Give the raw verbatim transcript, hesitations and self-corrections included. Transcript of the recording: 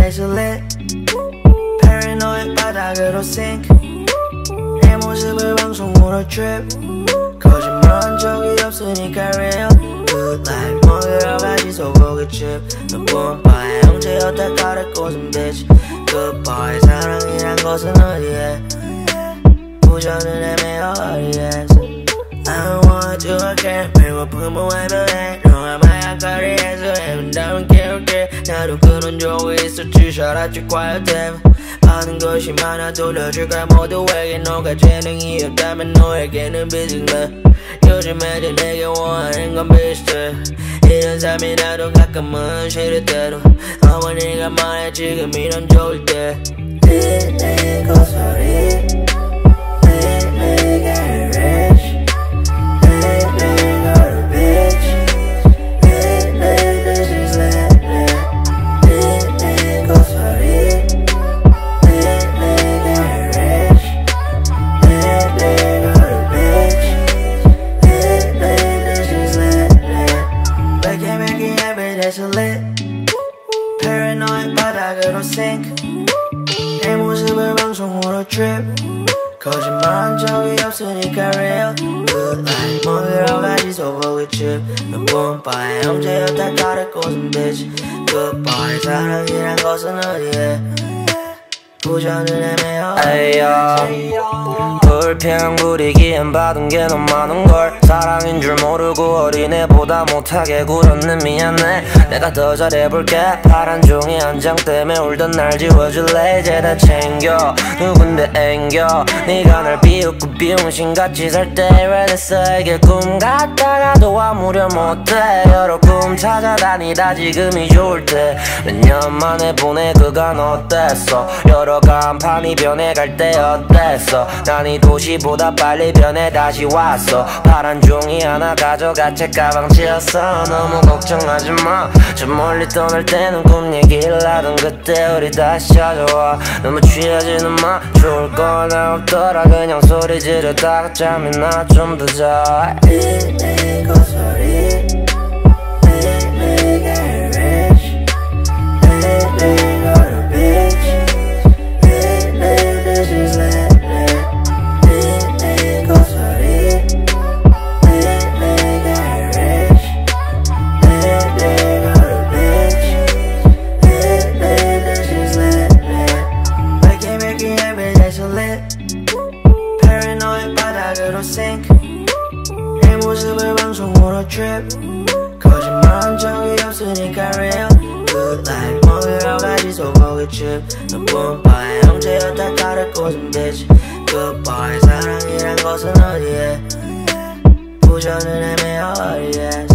days lit Paranoid 바닥으로 sink 내 모습을 방송으로 trip 거짓말한 적이 없으니까 real Good life 먹으러 가지 소고기칩 너 뿜빠에 형제여태 가를 꽂은 bitch Goodbye 사랑이란 것은 어디에 부전은 애매어 어디에서 I don't want you again 배고픔은 외면해 너와 마약거리에서 해본다면 깨울게 나도 그런 적이 있었지 셔라지 quiet 많은 것이 많아 돌려줄까 모두에게 너가 재능이 없다면 너에게는 businessman 요즘에도 내게 원하는 건 비슷해 이런 삶이 나도 가끔은 싫을 때도 어머니가 말해 지금 이런 좋을 때 릴리 고소리 릴리 get rich 릴리 go to bitch 릴리 this is lit 릴리 고소리 릴리 get rich 릴리 go to bitch 릴리 this is lit making making every day so lit Paranoid 바닥으로 sink 내 모습을 방송으로 trip 거짓말한 적이 없으니까 real Good life 먹으러 가지 소고기칩 너 뿜빠에 형제여태 가를 꽂은 bitch Goodbye 사랑이란 것은 어디에 부전은 애매어 에이요 불평 부리기엔 받은 게 너무 많은걸 사랑인 줄 모르고 어린애보다 못하게 굴었네 미안해 내가 더 잘해볼게 파란 종이 한 장 때문에 울던 날 지워줄래 이제 다 챙겨 누군데 앵겨 네가 날 비웃고 비용신같이 살 때 왜 내 써에게 꿈 같다가도 아무려 못해 여러 꿈 찾아다니다 지금이 좋을 때 몇 년 만에 보내 그간 어땠어 여러 간판이 변해갈 때 어땠어 난 이 도시보다 빨리 변해 다시 왔어 파란 종이 하나 가져가 책가방 치웠어 너무 걱정하지마 저 멀리 떠날 때는 꿈 얘기를 하던 그때 우리 다시 찾아와 너무 취하지는 마 좋을 거나 없더라 그냥 소리 지르다가 잠이 나 좀 더 자 릴리 고소리 릴리 get rich 릴리 go to bitch 릴리 this is lit 릴리 고소리 릴리 get rich 릴리 go to bitch 릴리 this is lit making making every day so lit Paranoid 바닥으로 sink 내 모습을 방송으로 trip 거짓말한 적이 없으니까 real Good life 먹으러 가지 소고기칩 너 뿜빠에 형제여태 가를 꽂은 bitch Goodbye 사랑이란 것은 어디에 부전은 애매어 어디에